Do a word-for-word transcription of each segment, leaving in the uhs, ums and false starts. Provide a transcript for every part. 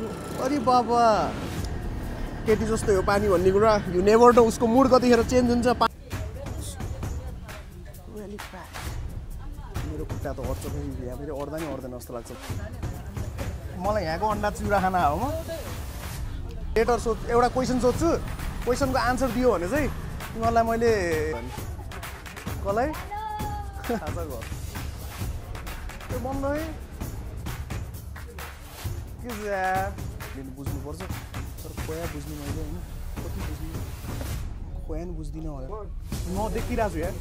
अरे बाबा केटी जस्तो हो पानी भन्ने कुरा यु नेभर नो उसको मुड कतिखेर चेन्ज हुन्छ मेरो खुट्टा त अड्छ फेरि यहाँ फेरि अड्दा नि अड्दैन जस्तो लाग्छ मलाई यहाँको अन्डा चिउरा खाना हो म लेटर सोध एउटा क्वेसन सोध्छु क्वेसनको आन्सर दियो भने चाहिँ तिमीहरूलाई मैले कसलाई आशा गर त्यो बन्द है के बुझ्नुपर्छ तर खोया बुझ्ने मैले होइन कति बुझ्ने खोया नि बुझ्दिनँ होला म देखिरहेको छु यार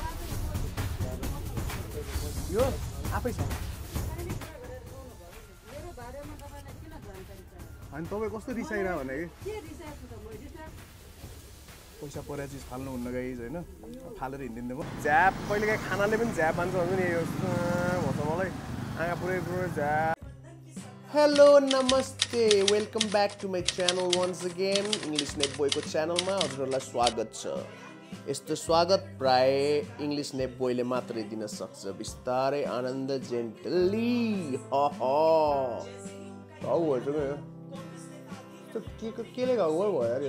यो आफै छ अनि तपाईँ कस्तो रिसाइरह भने कि पैसा परेको चिज फाल्नुहुन्न गाइज होइन फालेर हिँडिदिनु भयो झ्याप कहिले काहीँ खानाले पनि झ्याप हान्छ भने नि यो भन्छ मलाई आँखा पुरै पुरै झ्याप हेलो नमस्ते welcome back to my channel once again English नेप बोयको च्यानलमा हजुरहरूलाई स्वागत छ यस्तो स्वागत प्राय इङ्ग्लिस नेप बोयले मात्रै दिन सक्छ बिस्तारै आनन्द जेन्टली घाउ भएछ क्या के केले घाउ भयो भयो यार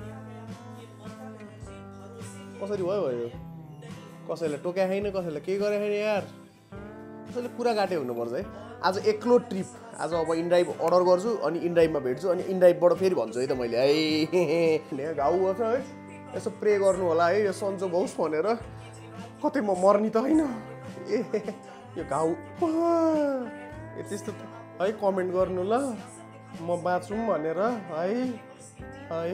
कसरी भयो भयो कसैलाई टोक्या छैन कसैलाई के गरे छैन यार कसैले कुरा काट्यो हुनुपर्छ है आज एक्लो ट्रिप आज अब इनड्राइभ अर्डर गर्छु अनि इनड्राइभमा भेट्छु अनि इनड्राइभबाट फेरि भन्छु है त मैले है घाउ गर्छ है यसो प्रे गर्नु होला है यो सन्चो होस् भनेर कतै म मर्नी त होइन ए यो घाउ ए त्यस्तो है कमेन्ट गर्नु ल म बाँचौँ भनेर है है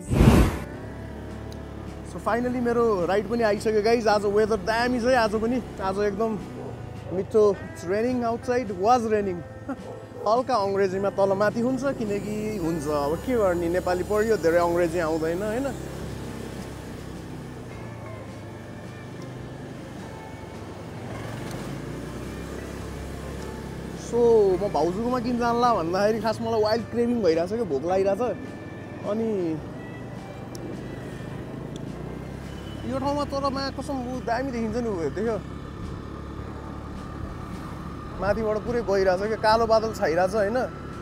सो फाइनली मेरो राइड पनि आइसक्यो गाइज आज वेदर दामी छ है आज पनि आज एकदम मिठो it's raining outside was raining हल्का अङ्ग्रेजीमा तल माथि हुन्छ किनकि हुन्छ अब के गर्ने नेपाली पढ्यो धेरै अङ्ग्रेजी आउँदैन होइन सो म भाउजूकोमा किन जानला भन्दाखेरि खास मलाई वाइल्ड क्रेभिङ भइरहेछ क्या भोक लागिरहेछ अनि यो ठाउँमा तर मा कसम दामी देखिन्छ नि देख्यो माथिबाट पुरै गइरहेछ क्या कालो बादल छाइरहेछ होइन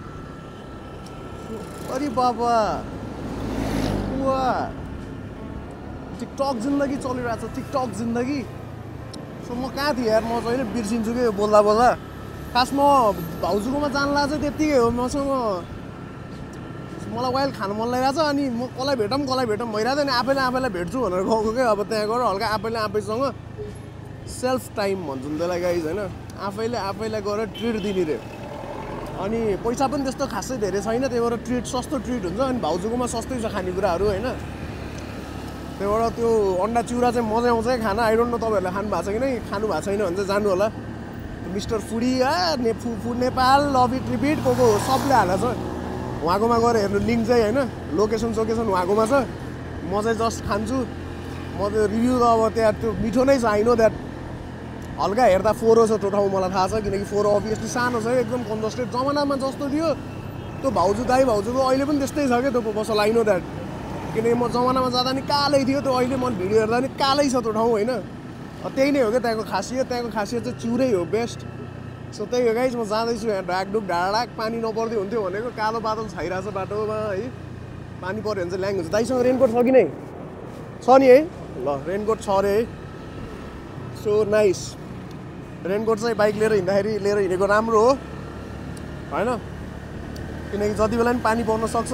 अरे बाबा वा टिकटक जिन्दगी चलिरहेछ टिकटक जिन्दगी सो म कहाँ थिएँ यार म चाहिँ होइन बिर्सिन्छु कि बोल्दा बोल्दा खास म भाउजूकोमा जानला चाहिँ त्यत्तिकै हो मसँग मलाई वाइल्ड खानु मन लागिरहेछ अनि म कसलाई भेटौँ कसलाई भेटौँ भइरहेको नि आफैले आफैलाई भेट्छु भनेर गएको क्या अब त्यहाँ गएर हल्का आफैले आफैसँग सेल्फ टाइम भन्छौँ त्यसलाई गाइज होइन आफैले आफैलाई गएर ट्रिट दिने रे अनि पैसा पनि त्यस्तो खासै धेरै छैन त्यही भएर ट्रिट सस्तो ट्रिट हुन्छ अनि भाउजूकोमा सस्तै छ खानेकुराहरू होइन त्यही भएर त्यो अन्डा चिउरा चाहिँ मजा आउँछ है खाना आई डोन्ट नो तपाईँहरूले खानु भएको छ कि नै खानु भएको छैन भने चाहिँ जानु होला मिस्टर फुडी ने food Nepal love it repeat को को सबले हालेको छ उहाँकोमा गएर हेर्नु लिङ्क चाहिँ होइन लोकेसन सोकेसन उहाँकोमा छ म चाहिँ जस्ट खान्छु म त्यो रिभ्यू त अब त्यहाँ त्यो मिठो नै छ आई नो द्याट हल्का हेर्दा फोरो छ त्यो ठाउँ मलाई थाहा छ किनकि फोरो अभियसली सानो छ एकदम कन्जस्टेड जमानामा जस्तो थियो त्यो भाउजू दाई भाउजूको अहिले पनि त्यस्तै छ क्या त्यो पसल आई नो द्याट किनकि म जमानामा जाँदा नि कालै थियो त्यो अहिले मैले भिडियो हेर्दा नि कालै छ त्यो ठाउँ होइन त्यही नै हो क्या त्यहाँको खासियत त्यहाँको खासियत चाहिँ चिउरै हो बेस्ट सो त्यही हो गाइज म जाँदैछु यहाँ ढाकढुक ढाडाक पानी नपर्दै हुन्थ्यो भनेको कालो बादल छाइरहेछ बाटोमा है पानी पऱ्यो भने चाहिँ ल्याङ हुन्छ दाइसँग रेनकोट छ कि नै छ नि है ल रेनकोट छ अरे है सो नाइस रेनकोट चाहिँ बाइक लिएर हिँड्दाखेरि लिएर हिँडेको राम्रो हो होइन किनकि जति बेला पनि पानी पर्न सक्छ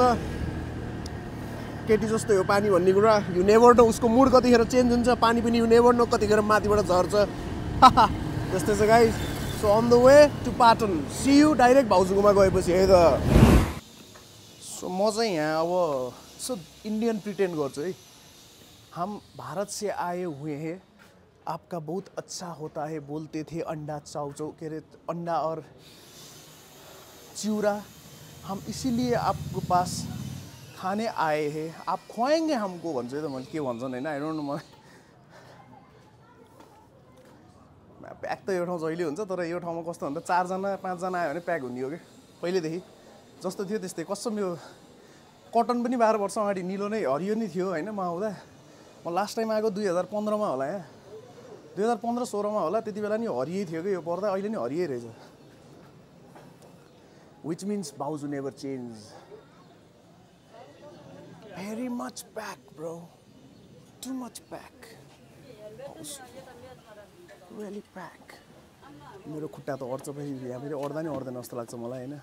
केटी जस्तो हो पानी भन्ने कुरा यु नेभर नो उसको मुड कतिखेर चेन्ज हुन्छ पानी पनि यु नेभर नो कतिखेर माथिबाट झर्छ त्यस्तै छ guys so on the way to Patan see you direct भाउजूकोमा गएपछि है त सो म चाहिँ यहाँ अब सो इन्डियन प्रिटेन्ड गर्छु है हम भारत से आए हुए हैं आपका बहुत अच्छा होता है बोलते थे अंडा चाउ चाउ के अरे अंडा और चिउरा हम इसीलिए आपको पास खाने आए हैं आप खुवाएंगे हमको भन्छु त मैले के भन्छन् होइन आई डोन्ट नो मलाई प्याक त यो ठाउँ जहिले हुन्छ तर यो ठाउँमा कस्तो भन्दा चारजना पाँचजना आयो भने प्याक हुने हो कि पहिलेदेखि जस्तो थियो त्यस्तै कसम यो कटन पनि बाह्र वर्ष अगाडि निलो नै हरियो नै थियो होइन म आउँदा म लास्ट टाइम आएको दुई हजार पन्ध्रमा होला यहाँ दुई हजार पन्ध्र सोह्रमा होला त्यति बेला नि हरियै थियो कि यो पर्दा अहिले नि हरियै रहेछ which means भाउजू never change. Very much back, bro. Too much back. Really back. मेरो खुट्टा त अड्छ फेरि यहाँ फेरि अड्दा नि अड्दैन जस्तो लाग्छ मलाई हैन.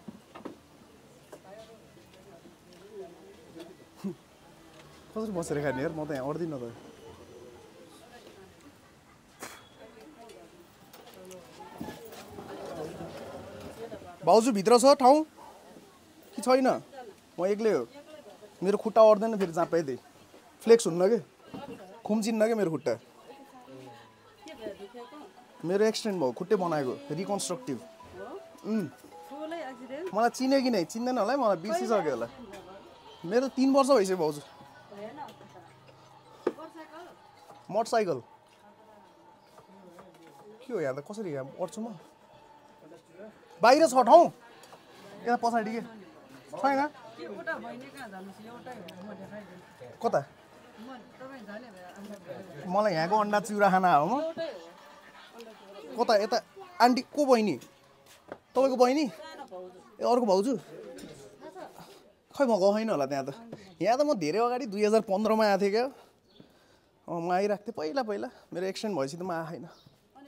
कसरी बसेर खाने यार, म त यहाँ अड्दिन त. भाउजू भित्र छ ठाउँ कि छैन? म एक्लै हो. मेरो खुट्टा अड्दैन फेरि जहाँ पाइदिए. फ्लेक्स हुन्न के, खुम्चिन्न के मेरो खुट्टा. मेरो एक्सटेन्ड भयो, खुट्टै बनाएको, रिकन्स्ट्रक्टिभ. मलाई चिन्यो कि नै चिन्दैन होला है, मलाई बिर्सिसक्यो होला. मेरो तीन वर्ष भइसक्यो भाउजू. मोटरसाइकल के हो यहाँ त, कसरी यहाँ अड्छु म? बाहिर छ ठाउँ यहाँ पछाडि के छैन? कता? मलाई यहाँको अन्डा चिउरा खाना हो. म कता यता? आन्टी को बहिनी? तपाईँको बहिनी? ए अर्को भाउजू? खै म गएको छैन होला त्यहाँ त. यहाँ त म धेरै अगाडि दुई हजार पन्ध्रमा आएको थिएँ क्या. अँ म आइरहेको थिएँ पहिला पहिला. मेरो एक्सिडेन्ट भएपछि त म आएको छैन.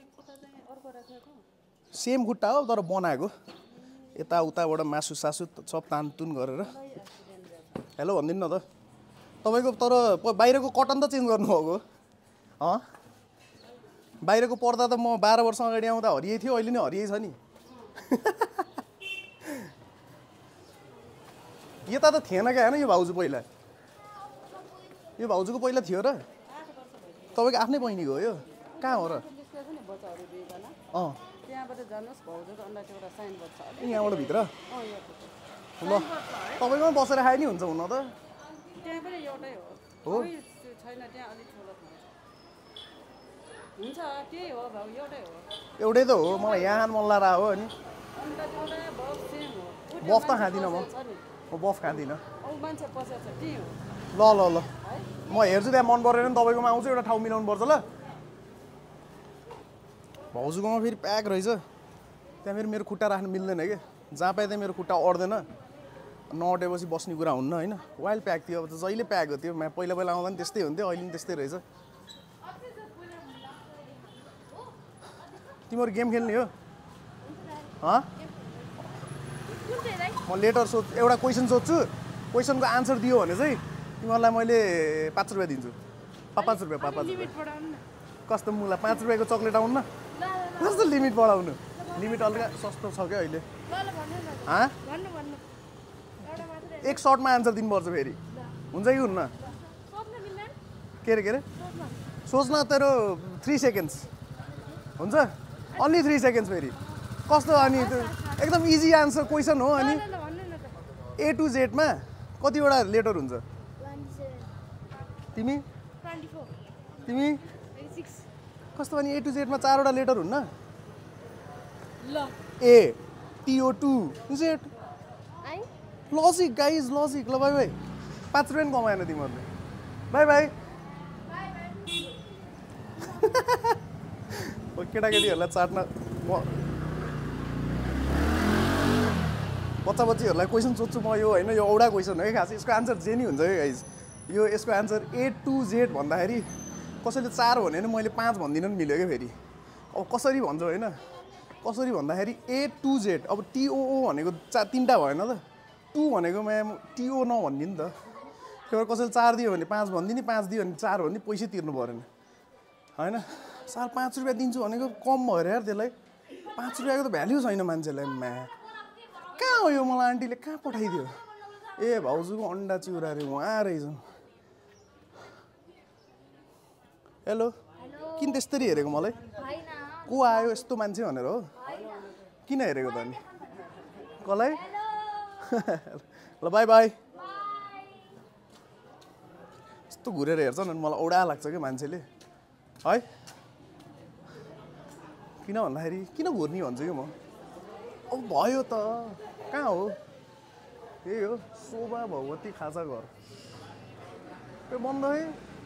सेम खुट्टा हो तर बनाएको. यताउताबाट मासु सासु सब तानतुन गरेर. हेलो भनिदिनु न त. तपाईँको तर बाहिरको कटन त चेन्ज गर्नुभएको. अँ बाहिरको पर्दा त म बाह्र वर्ष अगाडि आउँदा हरियै थियो, अहिले नै हरियै छ नि. यता त थिएन क्या होइन यो भाउजू पहिला? यो भाउजूको पहिला थियो र? तपाईँको आफ्नै बहिनीको हो यो? कहाँ हो र? अँ यहाँबाट भित्र? ल तपाईँकोमा बसेर खाए नि हुन्छ हुन त. हो एउटै त हो. मलाई यहाँ खानु मन लागेर हो नि. बफ त खाँदिनँ म. म बफ खाँदिनँ. ल ल ल म हेर्छु त्यहाँ मन परेन नि तपाईँकोमा आउँछु. एउटा ठाउँ मिलाउनु पर्छ ल. भाउजूकोमा फेरि प्याक रहेछ. त्यहाँ फेरि मेरो खुट्टा राख्नु मिल्दैन कि. जहाँ पाए त्यहाँ मेरो खुट्टा अड्दैन. नअटेपछि बस्ने कुरा हुन्न होइन. वाइल्ड प्याक थियो. अब त जहिले प्याक हो त्यो. पहिला पहिला आउँदा नि त्यस्तै हुन्थ्यो, अहिले पनि त्यस्तै रहेछ. तिमीहरू गेम खेल्ने हो? हँ म लेटर सोध एउटा क्वेसन सोध्छु. क्वेसनको आन्सर दियो भने चाहिँ तिमीहरूलाई मैले पाँच रुपियाँ दिन्छु. पाँच रुपियाँ पाँच रुपियाँ कस्तो मुला. पाँच रुपियाँको चक्लेट आउन्न? कस्तो लिमिट बढाउनु? लिमिट अलिक सस्तो छ क्या अहिले. एक सर्टमा आन्सर दिनुपर्छ फेरि. हुन्छ कि हुन्न? के अरे के अरे सोच्न तेरो थ्री सेकेन्ड्स हुन्छ. अन्ली थ्री सेकेन्ड्स फेरि कस्तो. अनि एकदम इजी आन्सर क्वेसन हो. अनि ए टु जेडमा कतिवटा लेटर हुन्छ? तिमी तिमी कस्तो? अनि ए टु जेडमा चारवटा लेटर हुन्न? ए टिओ to Z. Logic guys logic. ल बाई बाई. पाँच रुपियाँ कमाएन तिमीहरूले. Bye bye. केटाकेटीहरूलाई चाट्न म बच्चा बच्चीहरूलाई क्वेसन सोध्छु म. यो होइन यो औडा क्वेसन हो है खास. यसको आन्सर जे नि हुन्छ है गाइज. यो यसको आन्सर ए टु जेड भन्दाखेरि कसैले चार भन्यो भने मैले पाँच भन्दिनँ नि मिल्यो क्या फेरि. अब कसरी भन्छ होइन? कसरी भन्दाखेरि ए टु जेड. अब टिओओ भनेको चा तिनवटा भएन त. टू भनेको म्याम टिओ नभन्ने नि त. त्यो भएर कसैले चार दियो भने पाँच भनिदिने, पाँच दियो भने चार भन्ने, पैसै तिर्नु परेन होइन. साल पाँच रुपियाँ दिन्छु भनेको कम भएर यार. त्यसलाई पाँच रुपियाँको त भ्याल्यु छैन मान्छेलाई. म्या कहाँ हो यो? मलाई आन्टीले कहाँ पठाइदियो? ए भाउजूको अन्डा चिउरा अरे उहाँ रहेछ. हेलो किन त्यसरी हेरेको मलाई? को आयो यस्तो मान्छे भनेर हो? किन हेरेको त अनि? कसलाई? ल बाई बाई. यस्तो घुरेर हेर्छ नि मलाई औडा लाग्छ क्या मान्छेले है. किन भन्दाखेरि किन घुर्ने भन्छु कि म. अब भयो त. कहाँ हो? यही हो शोभा भगवती खाजा घर. त्यो बन्द है.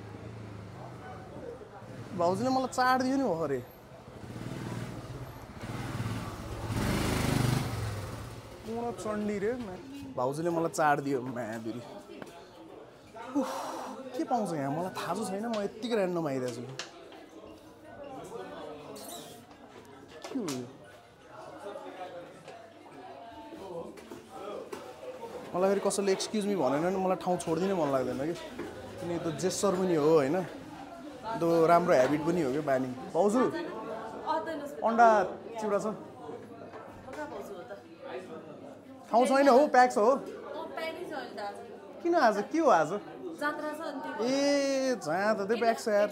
भाउजूले मलाई चाड दियो नि भर्खरै. पूर्ण चण्डी रे भाउजूले मलाई चाड दियो म्यादुरी के पाउँछ यहाँ मलाई थाहा छैन म यत्तिकै ऱ्यान्डम आइरहेको छु के हो मलाई फेरि कसैले एक्सक्युज मी भनेन भने मलाई ठाउँ छोडिदिनै मन लाग्दैन कि किनकि त्यो जेस्चर पनि हो होइन त्यो राम्रो ह्याबिट पनि हो कि बानी भाउजू अन्डा चिउरा छ ठाउँ छैन हो प्याक्स हो किन आज के हो आज ए जहाँ त त्यो प्याक्स यार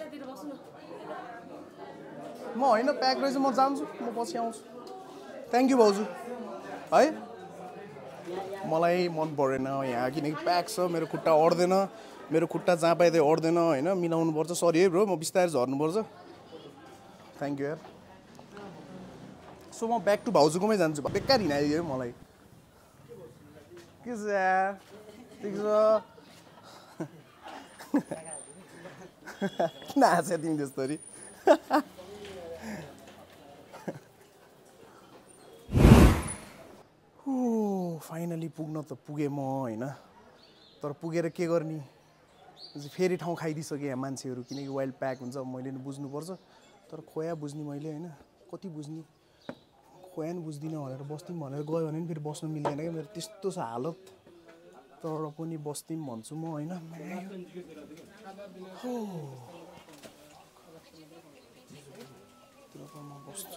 म होइन प्याक रहेछ म जान्छु म पछि आउँछु थ्याङ्क यू भाउजू है मलाई मन परेन यहाँ किनकि प्याक छ मेरो खुट्टा अड्दैन मेरो खुट्टा जहाँ पाए त्यही अड्दैन होइन मिलाउनु पर्छ सरी है ब्रो म बिस्तारै झर्नुपर्छ थ्याङ्क यू यार सो म ब्याक टु भाउजूकोमै जान्छु बेकार हिँडाइदियो मलाई के छ यार ठिक छ किन हाँस्यो तिमी त्यस्तरी फाइनली पुग्न त पुगेँ म होइन तर पुगेर के गर्ने फेरि ठाउँ खाइदिइसकेँ यहाँ मान्छेहरू किनकि वाइल्ड प्याक हुन्छ मैले नि बुझ्नुपर्छ तर खोया बुझ्ने मैले होइन कति बुझ्ने खोया नि बुझ्दिनँ भनेर बस्दिउँ भनेर गयो भने पनि फेरि बस्नु मिल्दैन क्या मेरो त्यस्तो छ हालत तर पनि बस्दिउँ भन्छु म होइन बस्छु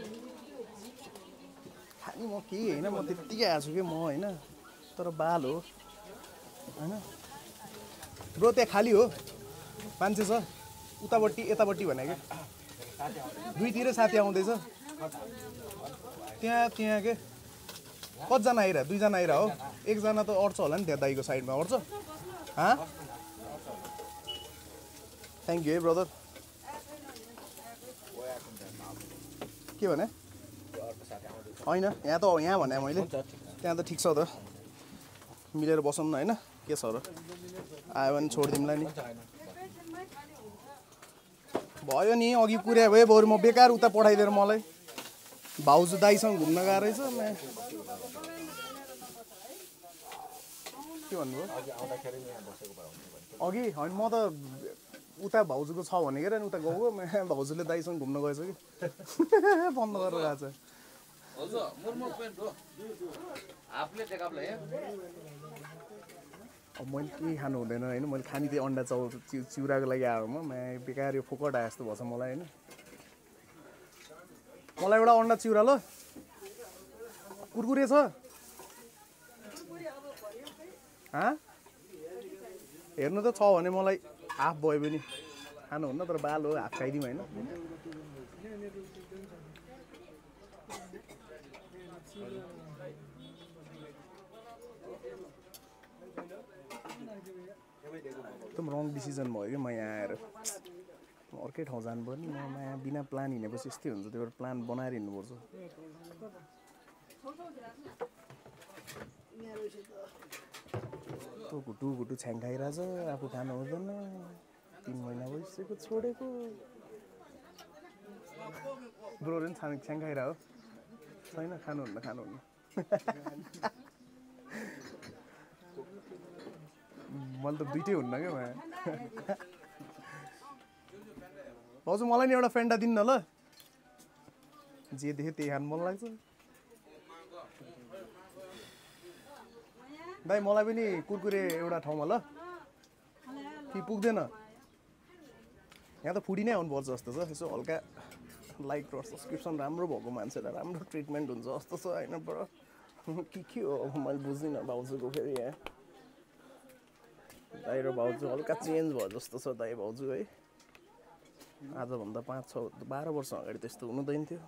खालि म केही होइन म त्यत्तिकै आएको छु कि म होइन तर बाल हो होइन ब्रो त्यहाँ खाली हो मान्छे छ उतापट्टि यतापट्टि भने क्या दुईतिरै साथी आउँदैछ त्यहाँ त्यहाँ के कतिजना आइरह दुईजना आइरह हो एकजना त अड्छ होला नि त्यहाँ दाइको साइडमा अड्छ हाँ थ्याङ्क यू है ब्रदर के भने होइन यहाँ त यहाँ भने मैले त्यहाँ त ठिक छ त मिलेर बसौँ न होइन के छ र आयो भने छोडिदिउँला नि भयो नि अघि पुर्या भए बरु म बेकार उता पठाइदिएर मलाई भाउजू दाइसँग घुम्न गएको रहेछ के भन्नुभयो अघि होइन म त उता भाउजूको छ भनेको र उता गएको भाउजूले दाइसँग घुम्न गएछ कि बन्द गरेर गएको छ अब मैले केही खानु हुँदैन होइन मैले खाने थिएँ अन्डा चाउ चिउ चिउराको लागि आएको म बेकार यो फोकट आए जस्तो भएछ मलाई होइन मलाई एउटा अन्डा चिउरा ल कुरकुरे छ हाँ हेर्नु त छ भने मलाई हाफ भयो पनि खानुहुन्न तर बाल हो हाफ खाइदिउँ होइन एकदम रङ डिसिजन भयो कि म यहाँ आएर अर्कै ठाउँ जानु पर्ने म यहाँ बिना प्लान हिँडेपछि यस्तै हुन्छ त्यो भएर प्लान बनाएर हिँड्नुपर्छ त्यो घुटु घुटु छ्याङ खाइरहेछ आफू खानु हुँदैन तिन महिना भइसक्यो छोडेको ब्रोले पनि छाङ छ्याङ खाइरह हो छैन खानुहुन्न खानुहुन्न मैले त दुइटै हुन्न क्या म भाउजू मलाई नि एउटा फेन्टा दिनु न ल जे देखेँ त्यही खानु मन लाग्छ दाइ मलाई पनि कुरकुरे एउटा ठाउँमा ल कि पुग्दैन यहाँ त फुडी नै आउनुपर्छ जस्तो छ यसो हल्का लाइक र सब्सक्रिप्सन राम्रो भएको मान्छेलाई राम्रो ट्रिटमेन्ट हुन्छ जस्तो छ होइन बडा के के हो अब मैले बुझ्दिनँ भाउजूको फेरि यहाँ दाइ र भाउजू हल्का चेन्ज भयो जस्तो छ दाइ भाउजू है आजभन्दा पाँच छ बाह्र वर्ष अगाडि त्यस्तो हुनुहुँदैन थियो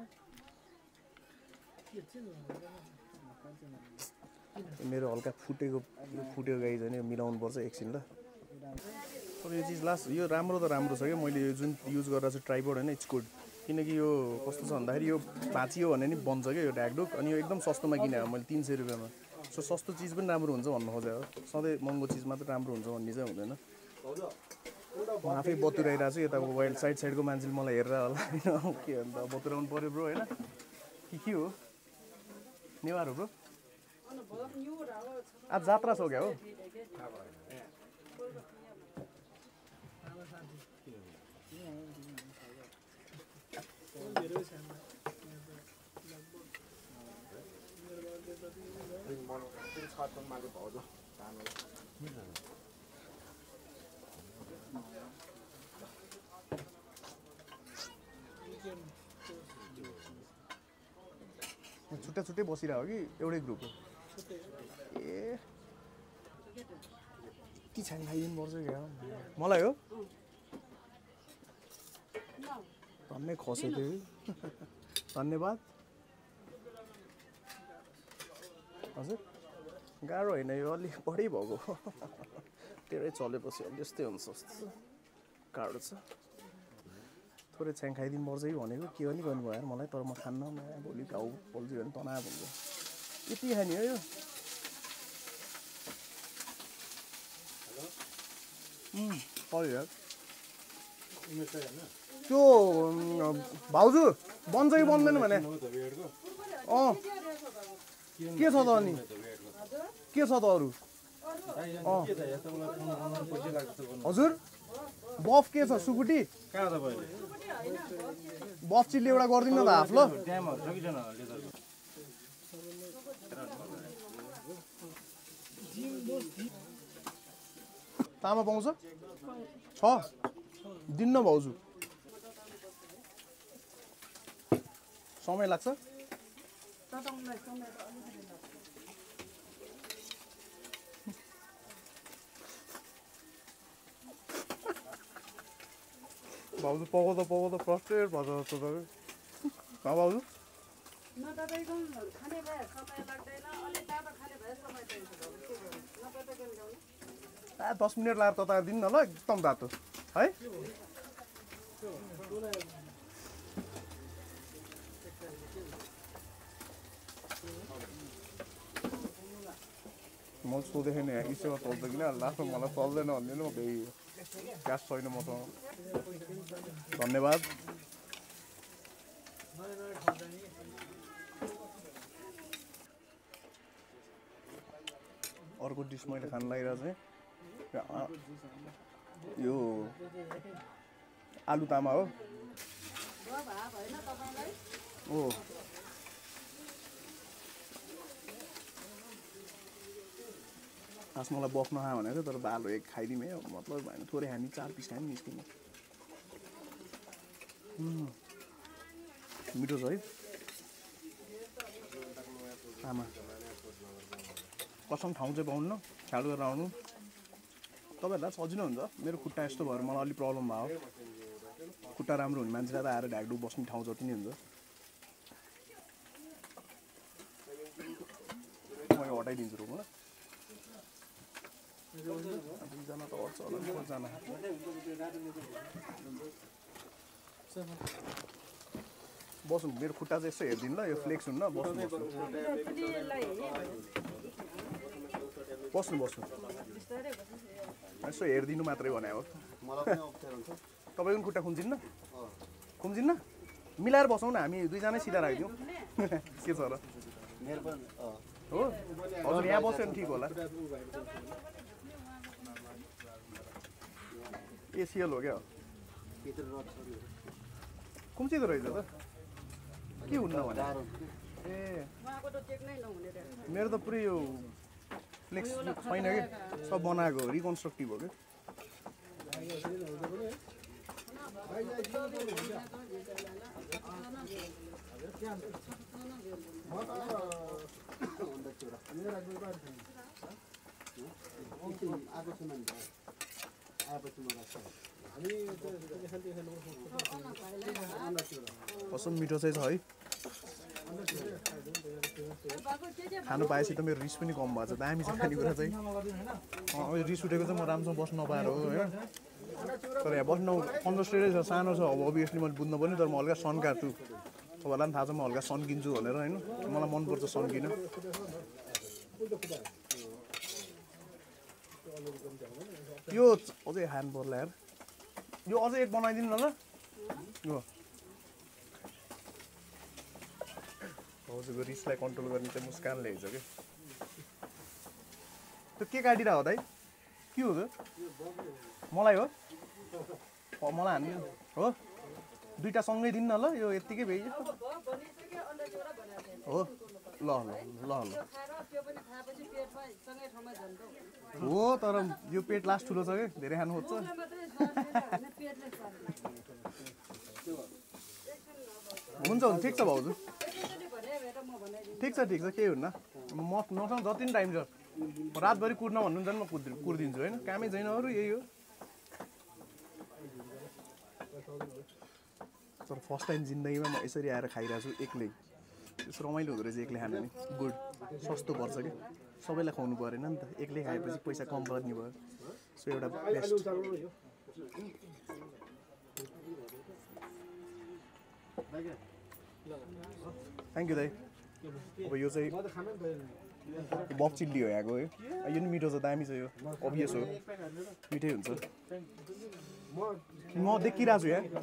मेरो हल्का फुटेको फुटेको गाई चाहिँ मिलाउनु पर्छ एकछिन ल तर यो चिज लास्ट यो राम्रो त राम्रो छ क्या मैले यो जुन युज गरेर चाहिँ ट्राइपोड होइन इट्स गुड किनकि यो कस्तो छ भन्दाखेरि यो भाँचियो भने नि बन्छ क्या यो ढ्याकडुक अनि यो एकदम सस्तोमा किने मैले तिन सय रुपियाँमा सो सस्तो चिज पनि राम्रो हुन्छ भन्नु खोजेँ हो सधैँ महँगो चिज मात्रै राम्रो हुन्छ भन्ने चाहिँ हुँदैन म आफै बतुराइरहेको छु यता वाइल्ड साइड साइडको मान्छेले मलाई हेरेर होला होइन के अन्त बतुराउनु पऱ्यो ब्रो होइन के के हो नेवार हो ब्रो आज जात्रा छ क्या हो छुट्टै छुट्टै बसिरहेको कि एउटै ग्रुप हो ए के छाङ खाइदिनु पर्छ क्या मलाई हो धन्य खसे थियो धन्यवाद हजुर गाह्रो होइन यो अलिक बढी भएको तेरै चलेपछि अलि यस्तै हुन्छ जस्तो गाह्रो छ थोरै छ्याङ खाइदिनु पर्छ कि भनेको के पनि गर्नुभयो यार मलाई तर म खान्न भोलि घाउ पोल्छु भने तनाव हुन्छ यति खाने हो यो सरी यार त्यो भाउजू बन्छ कि बन्दैन भने अँ के छ त अनि के छ त अरू हजुर बफ के छ सुकुटी बफ चिल्ली एउटा गरिदिनु न त हाफ ल तामा पाउँछ छ दिन्न भाउजू समय लाग्छ भाउजू पकाउँदा पकाउँदा फ्रस्ट्रेट भन्छ जस्तो तपाईँ कहाँ भाउजू आ दस मिनट लगाएर तताएर दिनु न ल एकदम तातो है म सोधेको नि इसेवा चल्छ कि लास्टमा मलाई चल्दैन भन्दैन म फेरि क्यास छैन मसँग धन्यवाद अर्को डिस मैले खान लागिरहेको चाहिँ यो आलु तामा हो ओ खास मलाई बफ नखा भनेको तर बालो एक खाइदिउँ है मतलब भएन थोरै खाने चार पिस खाने निस्किनु मिठो छ है आमा कसम ठाउँ चाहिँ पाउनु न ख्याल गरेर आउनु तपाईँहरूलाई सजिलो हुन्छ मेरो खुट्टा यस्तो भएर मलाई अलिक प्रब्लम भयो खुट्टा राम्रो हुने मान्छेलाई त आएर ढाकढुक बस्ने ठाउँ जति नै हुन्छ म यो हटाइदिन्छु रोक्नु ल दुईजना त अट्छ होला कतिजना बस्नु मेरो खुट्टा चाहिँ यसो हेरिदिनु ल यो फ्लेक्स हुन्न बस्नु बस्नु बस्नु यसो हेरिदिनु मात्रै भने हो तपाईँको खुट्टा खुम्चिन्न खुम्चिन्न मिलाएर बसौँ न हामी दुईजनै सिधा राखिदिउँ के छ र हो हजुर यहाँ बस्यो भने ठिक होला एसियल हो क्या खुम्चिँदो रहेछ त के हुन्न भने ए मेरो त पुरै यो फ्लेक्स छैन कि सब बनाएको रिकन्स्ट्रक्टिभ हो कि कस्तो मिठो चाहिँ छ है खानु पाएपछि त मेरो रिस पनि कम भएको छ दामी छ खानेकुरा चाहिँ रिस उठेको चाहिँ म राम्रोसँग बस्नु नपाएर हो होइन तर यहाँ बस्नु पन्ध्र स्टेटै छ सानो छ अब अभियसली मैले बुझ्नु पनि तर म हल्का सन काट्छु तपाईँहरूलाई पनि थाहा छ म हल्का सन किन्छु भनेर होइन मलाई मनपर्छ सन किन यो अझै खानु पर्ला यार यो अझै एक बनाइदिनु न ल यो हजुरको रिसलाई कन्ट्रोल गर्ने चाहिँ मुस्कानले हिजो कि त्यो के काटिरा हो दाइ के हो त्यो मलाई हो मलाई हान्नु हो दुईटा सँगै दिन्न ल यो यतिकै भइयो हो ल ल ल ल हो तर यो पेट लास्ट ठुलो छ कि धेरै खानु खोज्छ हुन्छ हुन्छ ठिक छ भाउजू ठिक छ ठिक छ केही हुन्न म मसँग जति पनि टाइम छ रातभरि कुद्न भन्नुहुन्छ भने म कुद कुदिदिन्छु होइन कामै छैन अरू यही हो तर फर्स्ट टाइम जिन्दगीमा म यसरी आएर खाइरहेको छु एक्लै यसो रमाइलो हुँदो रहेछ एक्लै खानु नि गुड सस्तो पर्छ कि सबैलाई खुवाउनु परेन नि त एक्लै खाएपछि पैसा कम पर्ने भयो सो एउटा बेस्ट थ्याङ्क यू दाइ अब यो चाहिँ बफ चिल्ली हो यहाँको है यो नि मिठो छ दामी छ यो अभियस हो मिठै हुन्छ म देखिरहेको छु यहाँ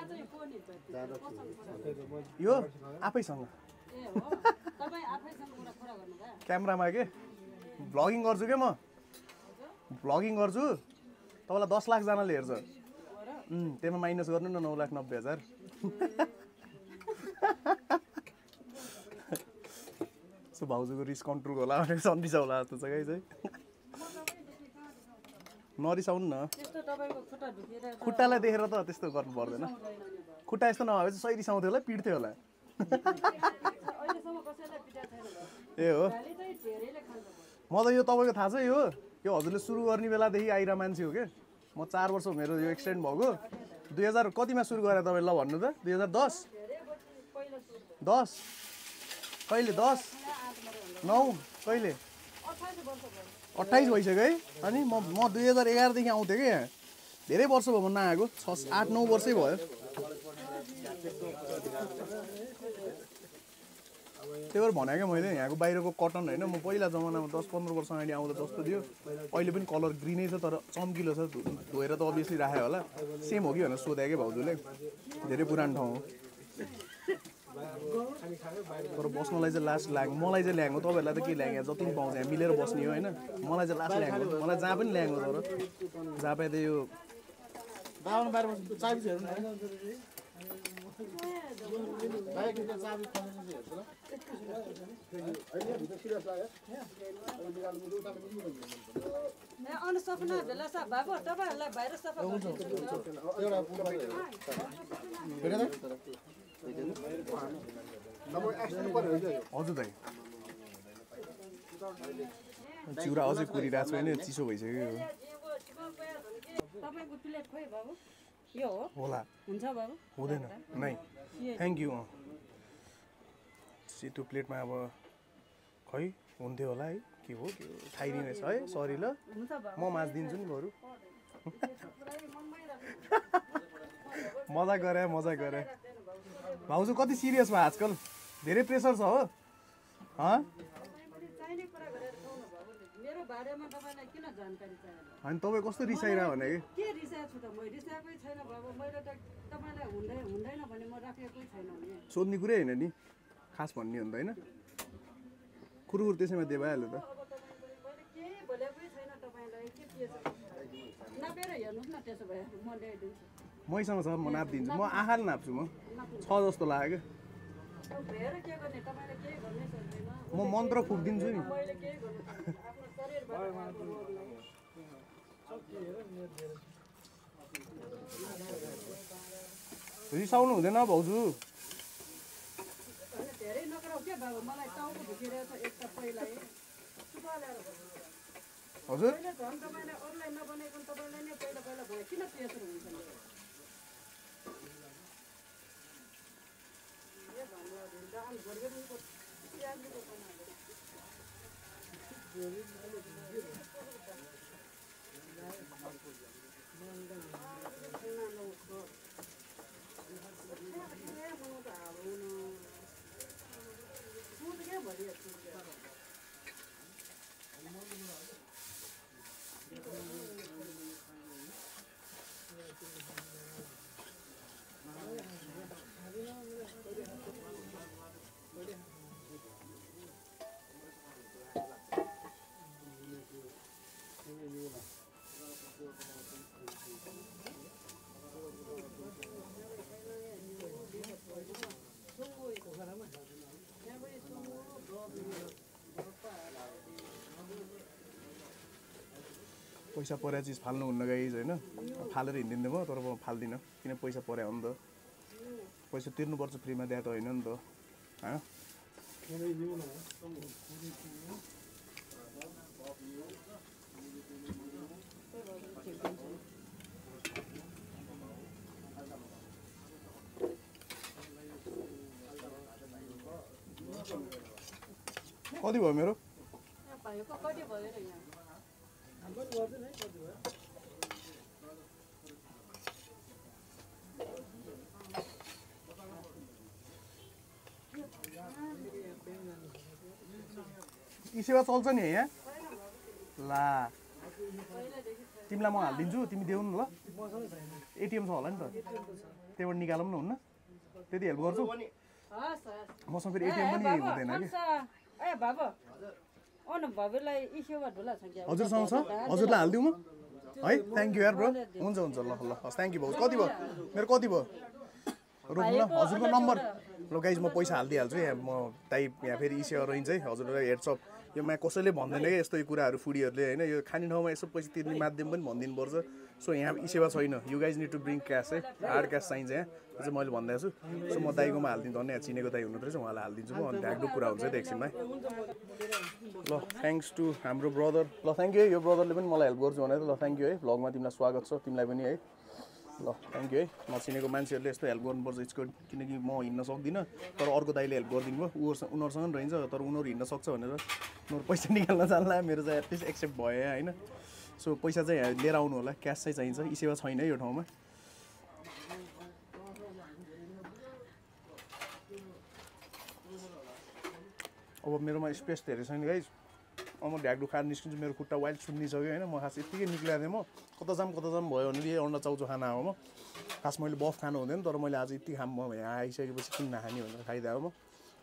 यो आफैसँग क्यामेरामा के भ्लगिङ गर्छु क्या म भ्लगिङ गर्छु तपाईँलाई दस लाखजनाले हेर्छ त्यसमा माइनस गर्नु न नौ लाख नब्बे हजार सो भाउजूको रिस कन्ट्रोल होला भनेर सन्दिसा होला जस्तो छ गाई चाहिँ नरिसाउनु न खुट्टालाई देखेर त त्यस्तो गर्नु पर्दैन खुट्टा यस्तो नभए चाहिँ सही रिसाउँथ्यो होला पिट्थ्यो होला ए हो म त यो तपाईँको थाहा छ यो यो हजुरले सुरु गर्ने बेलादेखि आइरहेको मान्छे हो क्या म चार वर्ष मेरो यो एक्सटेन्ड भएको दुई हजार कतिमा सुरु गरेँ तपाईँ ल भन्नु त दुई हजार दस दस कहिले दस नौ कहिले अट्ठाइस भइसक्यो है अनि म म दुई हजार एघारदेखि आउँथेँ कि यहाँ धेरै वर्ष भयो म नआएको छ आठ नौ वर्षै भयो त्यही भएर भने क्या मैले यहाँको बाहिरको कटन होइन म पहिला जमानामा दस पन्ध्र वर्ष अगाडि आउँदा जस्तो थियो अहिले पनि कलर ग्रिनै छ तर चम्किलो छ धोएर त अभियसली राख्यो होला सेम हो कि भनेर सोधेँ कि भाउजूले धेरै पुरानो ठाउँ हो तर बस्नलाई चाहिँ लास्ट ल्याङ मलाई चाहिँ ल्याङ हो तपाईँहरूलाई त के ल्याङ जति पनि पाउँछ यहाँ मिलेर बस्ने हो होइन मलाई चाहिँ लास्ट ल्याङ हो मलाई जहाँ पनि ल्याङ हो तर जहाँ पाए त यो हजुर दाइ चिउरा अझै कुरिरहेको छ होइन चिसो भइसक्यो यो होला हुन्छ बाबु हुँदैन नै थ्याङ्क यू अँ त्यो प्लेटमा अब खै हुन्थ्यो होला है के हो त्यो खाइदिने छ है सरी ल म मास दिन्छु नि बरु मजा गरे मजा गरे भाउजू कति सिरियस भयो आजकल धेरै प्रेसर छ हो अनि तपाईँ कस्तो रिसाइरह भने कि सोध्ने कुरै होइन नि खास भन्ने हो नि त होइन कुरकुर त्यसैमा दिए भइहाल्यो त मैसँग छ म नापिदिन्छु म आँखाले नाप्छु म छ जस्तो लाग्यो क्या म मन्त्र फुकिदिन्छु नि रिसाउनु हुँदैन भाउजू हजुर पैसा परे चिज फाल्नु हुन्न गाइज हैन फालेर हिँड्दिन्थे म तर म फाल्दिनँ किन पैसा परे हो नि त पैसा तिर्नुपर्छ फ्रीमा दिएको होइन नि त हैन कति भयो मेरो ई सेवा चल्छ नि यहाँ ला तिमीलाई म हालिदिन्छु तिमी देऊ न ल एटिएम छ होला नि त त्यहीबाट निकालौँ न हुन्न त्यति हेल्प गर्छु मसँग फेरि एटिएम पनि हुँदैन कि ए बाबु अन बाबुलाई ई सेवा ढुला छ क्या हजुरसँग छ हजुरलाई हालिदिउँ म है थ्याङ्क यू यार ब्रो हुन्छ हुन्छ ल ल हस् थ्याङ्क यू भाउ कति भयो मेरो कति भयो रोक्नु ल हजुरको नम्बर ल गाइज म पैसा हालिदिइहाल्छु यहाँ म ताइ यहाँ फेरि ई सेवा रहन्छ है हजुरलाई हेडसप यो मा कसैले भन्दैन कि यस्तो कुराहरू फुडीहरूले होइन यो खाने ठाउँमा यसो पैसा तिर्ने माध्यम पनि भनिदिनु पर्छ सो यहाँ ई सेवा छैन you guys need to bring cash है हार्ड क्यास चाहिन्छ यहाँ त्यो चाहिँ मैले भन्दैछु सो म दाइकोमा हालिदिन्छु भने यहाँ चिनेको दाइ हुनुहुँदो रहेछ उहाँलाई हालिदिन्छु म अनि ढ्याकढुक कुरा हुन्छ है त एकछिनमा ल थ्याङ्क्स टु हाम्रो ब्रदर ल थ्याङ्क यू है यो ब्रदरले पनि मलाई हेल्प गर्छु भने ल थ्याङ्क यू है भ्लगमा तिमीलाई स्वागत छ तिमीलाई पनि है ल थ्याङ्क यू है नचिनेको मान्छेहरूले यस्तो हेल्प गर्नुपर्छ यसको किनकि म हिँड्न सक्दिनँ तर अर्को दाइले हेल्प गरिदिनु भयो उनीहरूसँग उनीहरूसँग पनि रहन्छ तर उनीहरू हिँड्न सक्छ भनेर उनीहरू पैसा निकाल्न जान्ला मेरो चाहिँ एटलिस्ट एक्सेप्ट भयो होइन सो पैसा चाहिँ लिएर आउनु होला क्यास चाहिँ चाहिन्छ ई सेवा छैन है यो ठाउँमा अब मेरोमा स्पेस धेरै छैन गाइज अब म ढ्याक खाएर निस्किन्छु मेरो खुट्टा वाइल्ड सुनिसक्यो होइन म खास यत्तिकै निक्लिएको थिएँ म कता जाम कता जाम भयो भने अन्डा चाउचो खाना हो म खास मैले बफ खानु हुँदैन तर मैले आज यति खाम म यहाँ आइसकेपछि किन नखाने भनेर खाइदिएको म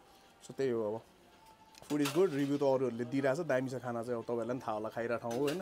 सो त्यही हो अब फुड इज गुड रिभ्यू त अरूहरूले दिइरहेछ दामी छ खाना चाहिँ अब तपाईँहरूलाई पनि थाहा होला खाइरहेको ठाउँ हो होइन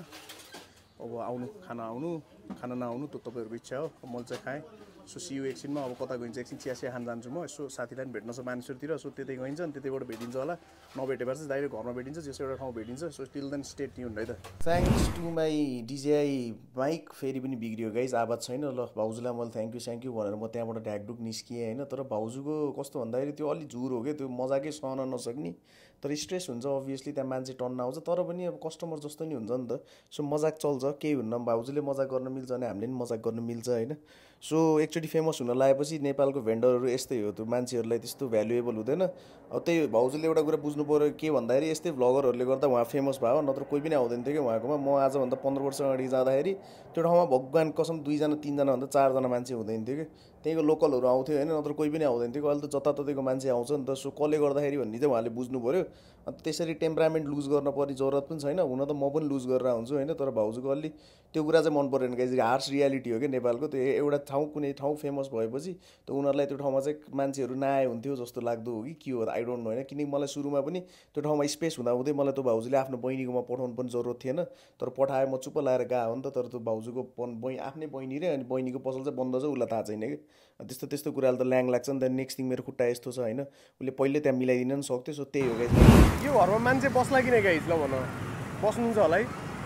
अब आउनु खाना आउनु खाना नआउनु त्यो तपाईँहरूको इच्छा हो मैले चाहिँ खाएँ सो सियु एकछिनमा अब कता गइन्छ एकछिन चिया चिया खान जान्छु म यसो साथीलाई पनि भेट्न छ मानिसहरूतिर सो त्यतै गइन्छ अनि त्यतैबाट भेटिन्छ होला नभेटे भएर चाहिँ डाइरेक्ट घरमा भेटिन्छ जस्तो एउटा ठाउँ भेटिन्छ so till then stay tuned है त thanks to my DJI mic फेरि पनि बिग्रियो गाइज आवाज छैन ल भाउजूलाई मैले थ्याङ्क यू थ्याङ्क यू भनेर म त्यहाँबाट ढ्याकढुक निस्किएँ होइन तर भाउजूको कस्तो भन्दाखेरि त्यो अलि झुर हो क्या त्यो मजाकै सहन नसक्ने तर स्ट्रेस हुन्छ अभियसली त्यहाँ मान्छे टन्न आउँछ तर पनि अब कस्टमर जस्तो नि हुन्छ नि त सो मजाक चल्छ केही हुन्न भाउजूले मजाक गर्न मिल्छ भने हामीले पनि मजाक गर्न मिल्छ होइन सो एकचोटि फेमस हुन लागेपछि नेपालको भेन्डरहरू यस्तै हो त्यो मान्छेहरूलाई त्यस्तो भ्यालुएबल हुँदैन अब त्यही भाउजूले एउटा कुरा बुझ्नु पऱ्यो के भन्दाखेरि यस्तै भ्लगरहरूले गर्दा उहाँ फेमस भयो नत्र कोही पनि आउँदैन थियो कि उहाँकोमा म आजभन्दा पन्ध्र वर्ष अगाडि जाँदाखेरि त्यो ठाउँमा भगवान् कसम दुईजना तिनजना भन्दा चारजना मान्छे हुँदैन थियो कि त्यहीँको लोकलहरू आउँथ्यो होइन नत्र कोही पनि आउँदैन थियो अहिले त जताततैको मान्छे आउँछ नि त सो कसले गर्दाखेरि भन्ने चाहिँ उहाँले बुझ्नु पऱ्यो अन्त त्यसरी टेम्परामेन्ट लुज गर्न पर्ने जरुरत पनि छैन हुन त म पनि लुज गरेर आउँछु होइन तर भाउजूको अलि त्यो कुरा चाहिँ मन परेन गाइज हार्स रियालिटी हो कि नेपालको त्यो एउटा ठाउँ कुनै ठाउँ फेमस भएपछि त उनीहरूलाई त्यो ठाउँमा चाहिँ मान्छेहरू नआए हुन्थ्यो जस्तो लाग्दो हो कि के हो आई डोन्ट नो होइन किनकि मलाई सुरुमा पनि त्यो ठाउँमा स्पेस हुँदा हुँदै मलाई त्यो भाउजूले आफ्नो बहिनीकोमा पठाउनु पनि जरुरत थिएन तर पठायो म चुप्प लाएर गएको हो नि त तर त्यो भाउजूको बहिनी आफ्नै बहिनी रे अनि बहिनीको पसल चाहिँ बन्द छ उसलाई थाहा छैन कि त्यस्तो त्यस्तो कुराले त ल्याङ लाग्छ नि त नेक्स्ट थिङ मेरो खुट्टा यस्तो छ होइन उसले पहिले त्यहाँ मिलाइदिन पनि सक्थ्यो सो त्यही हो गाइज यो घरमा मान्छे बस्ला किन गाइज ल भन बस्नुहुन्छ होला है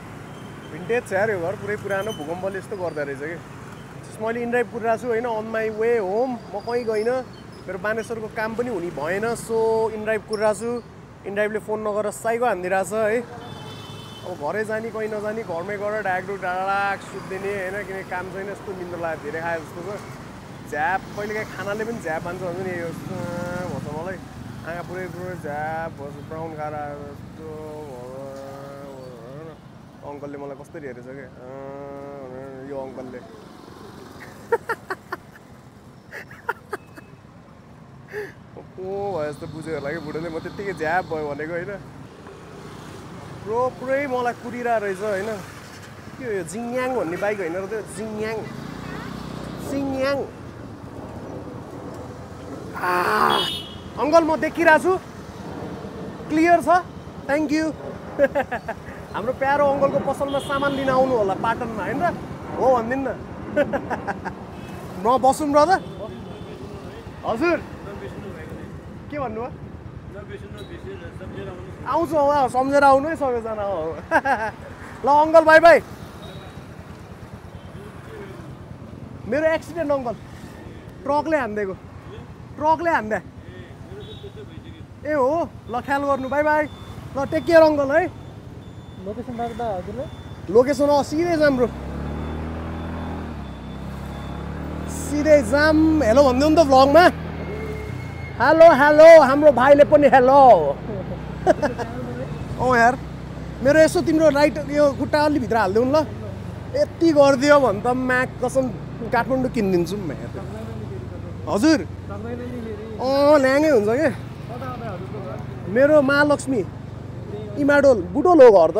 भिन्टेज छ यार यो घर पुरै पुरानो भूकम्पले यस्तो गर्दो रहेछ कि मैले इनड्राइभ कुरिरहेको छु होइन अन माई वे होम म कहीँ गइनँ मेरो बानेश्वरको काम पनि हुने भएन सो इनड्राइभ कुरिरहेको छु इनड्राइभले फोन नगरेर साइको हानिदिरहेछ है अब घरै जाने कहीँ नजाने घरमै गएर ढाकढुक डाँडाक सुत्दिने होइन किनकि काम छैन यस्तो निन्द्रा लाग्यो धेरै खायो जस्तो छ झ्याप कहिले काहीँ खानाले पनि झ्याप हान्छ भन्छ नि भन्छ मलाई आँखा पुरै पुरै झ्याप ब्राउन खाएर जस्तो अङ्कलले मलाई कसरी हेरेछ क्या यो अङ्कलले को भयो जस्तो बुझ्यो होला कि बुढोले म त्यत्तिकै झ्याप भयो भनेको होइन पुरो पुरै मलाई कुरिरहेको रहेछ होइन के हो यो जिङयाङ भन्ने बाइक होइन र त्यो जिङयाङ सिङयाङ अङ्कल म देखिरहेको छु क्लियर छ थ्याङ्क यू हाम्रो प्यारो अङ्कलको पसलमा सामान लिन आउनु होला पाटनमा होइन र हो भनिदिनु न न बसौँ र त हजुर के भन्नुभयो आउँछु होला सम्झेर आउनु है सबैजना हो ल अङ्कल बाई बाई मेरो एक्सिडेन्ट अङ्कल ट्रकले हान्दिएको ट्रकले हान्दा ए हो ल ख्याल गर्नु बाई बाई ल टेक केयर अङ्कल है लोकेसन राख्दा हजुरले लोकेसन अँ सिधै जाम ब्रो सिधै जाम हेलो भन्दै नि त भ्लगमा हेलो हेलो हाम्रो भाइले पनि हेलो अँ यार मेरो यसो तिम्रो राइट यो खुट्टा अलि भित्र हालिदेऊ ल यति गरिदियो भने त म्याक कसम काठमाडौँ किनिदिन्छु म हजुर अँ ल्याङै हुन्छ के मेरो महालक्ष्मी इमाडोल बुटोल हो घर त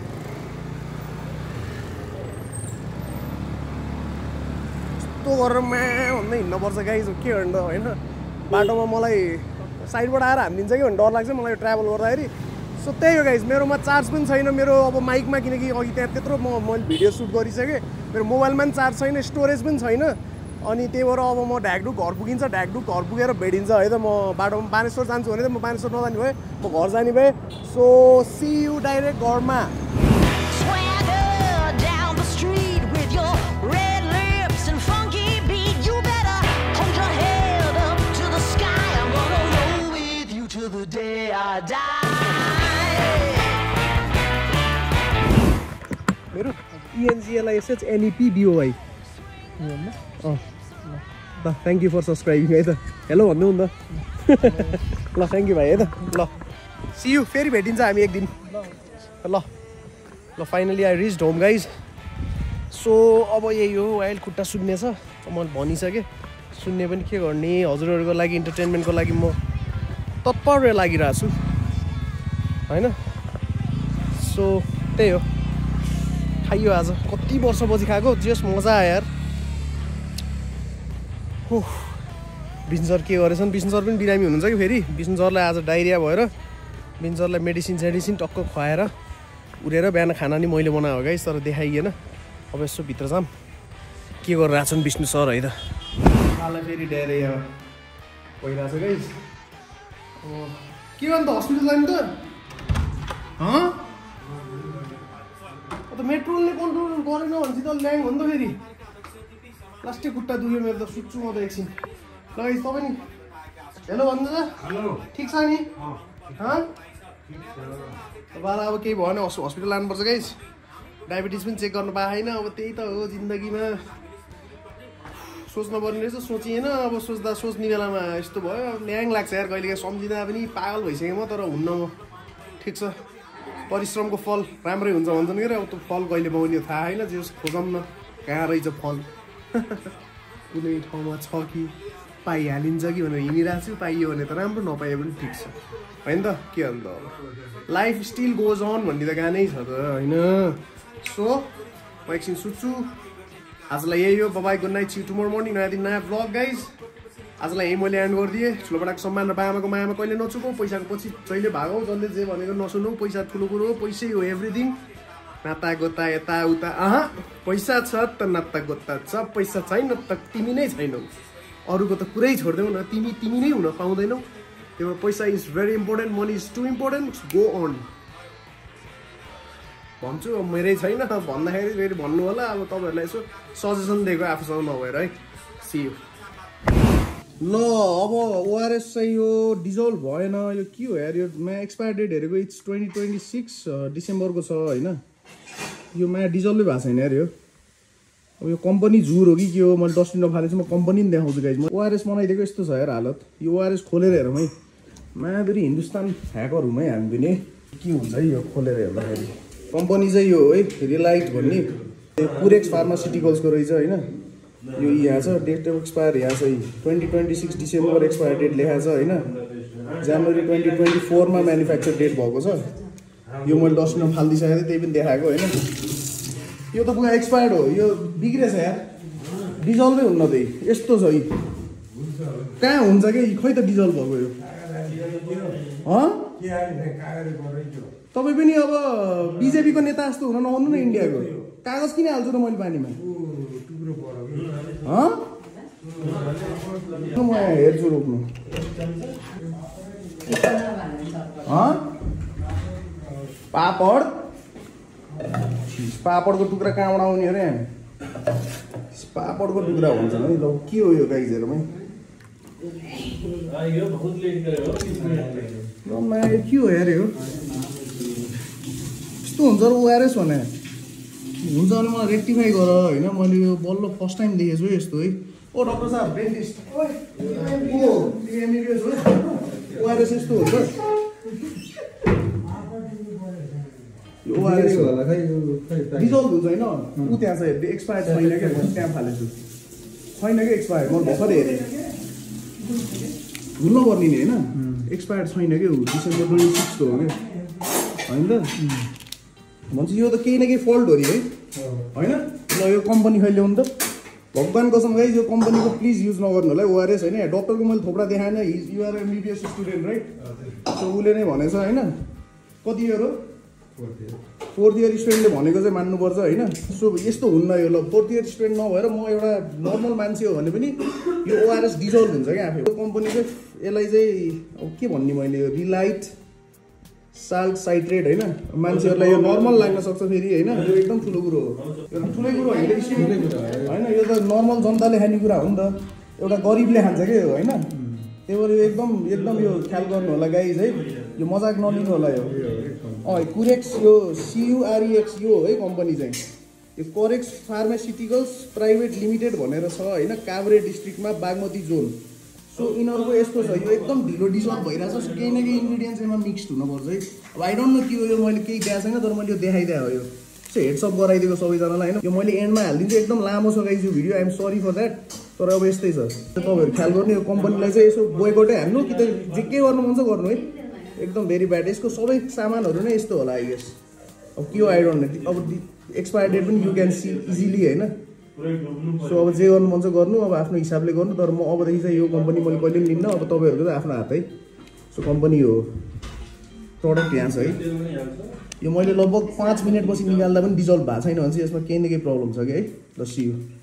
यस्तो गरेर म्या भन्दै हिँड्नुपर्छ गाइज के भन्नु त होइन बाटोमा मलाई साइडबाट आएर हानिदिन्छ कि भन्ने डर लाग्छ मलाई ट्राभल गर्दाखेरि सो त्यही हो गाइज मेरोमा चार्ज पनि छैन मेरो अब माइकमा किनकि अघि त्यहाँ त्यत्रो म मैले भिडियो सुट गरिसकेँ मेरो मोबाइलमा पनि चार्ज छैन स्टोरेज पनि छैन अनि त्यही भएर अब म ढ्याकडुक घर पुगिन्छ ढ्याकडुक घर पुगेर भेटिन्छ है त म बाटोमा बानेश्वर जान्छु भने त म बानेश्वर नजाने भए म घर जाने भए सो सी यु डाइरेक्ट घरमा मेरो इएनजिएलआई एसएच एनइपी बिओआई अँ ल थ्याङ्क यू फर सब्सक्राइबिङ है त हेलो भन्नु नि त ल थ्याङ्क यू भाइ है त ल सी यू फेरि भेटिन्छ हामी एक दिन ल ल finally I reach home guys so अब यही हो अहिले खुट्टा सुन्ने छ मैले भनिसकेँ सुन्ने पनि के गर्ने हजुरहरूको लागि इन्टरटेनमेन्टको लागि म तत्पर लागिरहेको छु होइन सो त्यही हो खाइयो आज कति वर्षपछि खाएको जेस मजा आयो यार हो बिन्सर के गरेछन् बिन्सर पनि बिरामी हुनुहुन्छ कि फेरि बिन्सरलाई आज डाइरिया भएर बिन्सरलाई मेडिसिन सेडिसिन टक्क खुवाएर उडेर बिहान खाना नि मैले बनाएको गाइस तर देखाइएन अब यसो भित्र जाम के गरिरहेको छन् विष्णु सर है त मलाई फेरि डाइरिया भइरहेको छ गाइस के गर्नु त हस्पिटल जानु त मेट्रोलले कन्ट्रोल गरेन भने त ल्याङ हो नि त फेरि प्लास्टिक खुट्टा दुख्यो मेरो त सुत्छु म त एकछिन ल गाइस तपाईँ नि हेलो भन्नु त हेलो ठिक छ नि तपाईँलाई अब केही भयो भने हस्पिटल लानुपर्छ गाइस डायबिटिज पनि चेक गर्नु पाएको छैन अब त्यही त हो जिन्दगीमा सोच्नुपर्ने रहेछ सोचिएन अब सोच्दा सोच्ने बेलामा यस्तो भयो ल्याङ लाग्छ यार कहिले काहीँ सम्झिँदा पनि पागल भइसकेँ म तर हुन्न म ठिक छ परिश्रमको फल राम्रै हुन्छ भन्छन् कि अब त्यो फल कहिले पाउने थाहा छैन जे खोजौँ न कहाँ रहेछ फल कुनै ठाउँमा छ कि पाइहालिन्छ कि भनेर हिँडिरहेको छु पाइयो भने त राम्रो नपाए पनि ठिक छ होइन त के अन्त अब लाइफ स्टिल गोज अन भन्ने त गानै छ त होइन सो म एकछिन सुत्छु आजलाई यही हो bye good night see tomorrow morning नयाँ दिन नयाँ भ्लग गाइज आजलाई यही मैले एन्ड गरिदिएँ ठुलोबडाको सम्मान र बाबाको मायामा कहिले नचुकौ पैसाको पछि जहिले भागौ जसले जे भनेको नसुनौ पैसा ठुलो कुरो हो पैसै हो एभ्रिथिङ नाता गोता यताउता अह पैसा छ त नाता गोता छ पैसा छैन त तिमी नै छैनौ अरूको त कुरै छोडिदेऊ न तिमी तिमी नै हुन पाउँदैनौ त्यो पैसा is very important money is too important go on भन्छु अब मेरै छैन भन्दाखेरि फेरि भन्नु होला अब तपाईँहरूलाई यसो सजेसन दिएको आफूसँग नभएर है सी यू ल अब ओआरएस चाहिँ यो डिजल्भ भएन यो के हो यार यो मा एक्सपायर डेट हेरेको इट्स ट्वेन्टी ट्वेन्टी सिक्स डिसेम्बरको छ होइन यो मा डिजल्भै भएको छैन यार यो अब यो कम्पनी झुर हो कि के हो मैले डस्टबिनमा फालेको छु म कम्पनी पनि देखाउँछु गाइज म ओआरएस बनाइदिएको यस्तो छ यार हालत यो ओआरएस खोलेर हेरौँ है मा फेरि हिन्दुस्तान ह्याकर हुँ है हामी पनि के हुन्छ है यो खोलेर हेर्दाखेरि कम्पनी चाहिँ यो है रिलाइट भन्ने पुरेक्स फार्मास्युटिकल्सको रहेछ होइन यो यहाँ छ डेट अफ एक्सपायर यहाँ चाहिँ twenty twenty six December expire date लेखाएको छ होइन जनवरी ट्वेन्टी ट्वेन्टी फोरमा म्यानुफ्याक्चर डेट भएको छ यो मैले डस्टबिनमा फालिदिइसकेको थिएँ त्यही पनि देखाएको होइन यो त पुरा एक्सपायर्ड हो यो बिग्रेछ यार डिजल्भै हुन्न त्यही यस्तो छ यी कहाँ हुन्छ कि खै त डिजल्भ भएको यो तपाईँ पनि अब बिजेपीको नेता जस्तो हुन नआउनु न इन्डियाको कागज किन हाल्छु त मैले पानीमा म हेर्छु रोक्नु पापड पापडको टुक्रा कहाँबाट आउने अरे पापडको टुक्रा भन्छ है ल के हो यो गाइजहरुमै यो बहुत लेट गयो ल मा यो के हो यार यो यस्तो हुन्छ र ओआरएस भने हुन्छ भने मलाई रेक्टिफाई गर हैन मैले यो बल्ल फर्स्ट टाइम देखेछु यस्तो है ओ डाक्टर साहब डेन्टिस्ट ओइ ओ एमबिबिएस हो ओआरएस यस्तो हुन्छ यो ओआरएस होला खै रिजल्ट हुन्छ हैन उ त्यहाँ छ एक्सपायर छैन के म त्यहाँ फालेछु छैन के एक्सपायर म भर्खर हेरे हुन पर्ने नि हैन एक्सपायर छैन के डिसेम्बर छब्बिस हो के हैन त भन्छ यो त केही न केही फल्ट हो नि है हैन ल यो कम्पनी खै ल्याउनु त भगवान कसम गाइस यो कम्पनीको प्लिज युज नगर्नु होला ओआरएस हैन डाक्टरको मैले थोप्रा देखाएन you're MBBS student right so उले नै भनेछ हैन कति इयर हो फोर्थ इयर स्टुडेन्टले भनेको चाहिँ मान्नुपर्छ हैन सो यस्तो हुन्न यो ल फोर्थ इयर स्टुडेन्ट नभएर म एउटा नर्मल मान्छे हो भने पनि यो ओआरएस डिजल्भ हुन्छ क्या आफै यो कम्पनी चाहिँ यसलाई चाहिँ अब के भन्ने मैले यो रिलाइट साल्ट साइट्रेट हैन मान्छेहरुलाई यो नर्मल लाग्न सक्छ फेरि हैन यो एकदम ठुलो कुरो हो यो ठुलै कुरो होइन हैन यो त नर्मल जनताले खाने कुरा हो नि त एउटा गरिबले खान्छ के हो हैन त्यही भएर यो एकदम एकदम यो ख्याल गर्नु होला गाइज है यो मजाक नलिनु होला यो अँ कुरेक्स यो सियुआरइएक्स यो है कम्पनी चाहिँ यो कोरेक्स फार्मास्युटिकल्स प्राइभेट लिमिटेड भनेर छ हैन काभ्रे डिस्ट्रिक्टमा बागमती जोन सो यिनीहरूको यस्तो छ यो एकदम ढिलो डिजल्भ भइरहेछ सो केही न केही इन्ग्रिडियन्ट्स यसमा मिक्स्ड हुनुपर्छ है अब आई डोन्ट नो के हो यो मैले केही दिएको छैन तर मैले यो देखाइदिएँ हो यो सो हेड्सअप गराइदिएको सबैजनालाई होइन यो मैले एन्डमा हालिदिन्छु एकदम लामो छ गाइज यो video I'm sorry for that तर अब यस्तै छ तपाईँहरू ख्याल गर्नु यो कम्पनीलाई चाहिँ यसो बोयकटै हान्नु कि त जे के गर्नु मन छ गर्नु है एकदम भेरी ब्याड यसको सबै सामानहरू नै यस्तो होला आई गेस अब के हो आई डोन्ट नो अब एक्सपायर डेट पनि यु क्यान सी इजिली होइन सो अब जे गर्नु मन छ गर्नु अब आफ्नो हिसाबले गर्नु तर म अबदेखि चाहिँ यो कम्पनी मैले कहिले पनि लिन्न अब तपाईँहरूको चाहिँ आफ्नो हात है सो कम्पनी हो प्रडक्ट यहाँ छ है यो मैले लगभग पाँच मिनटपछि निकाल्दा पनि डिजल्भ भएको छैन भने चाहिँ यसमा केही न केही प्रब्लम छ कि है ल सी यू